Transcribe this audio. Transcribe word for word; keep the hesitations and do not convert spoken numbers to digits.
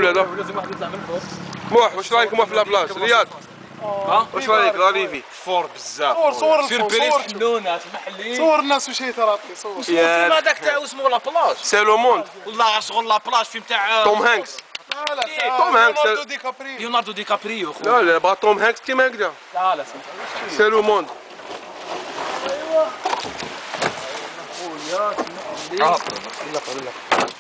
الولاد. لازم واحد يطلع من فوق. موح واش رايك موح في لابلاص رياض؟ ها واش رايك غادي فور بزاف. صور صور سير بريس حلونات المحليين. صور الناس وش يترابي صور. فيلم هذاك تاع اسمه لا بلاج. سي لو موند. والله شغل لا بلاج فيلم تاع توم هانكس. لا لا توم هانكس. ليوناردو دي كابريو. ليوناردو دي كابريو خويا. لا لا با توم هانكس كيما هكذا. لا لا سي لو موند. ايوا خويا.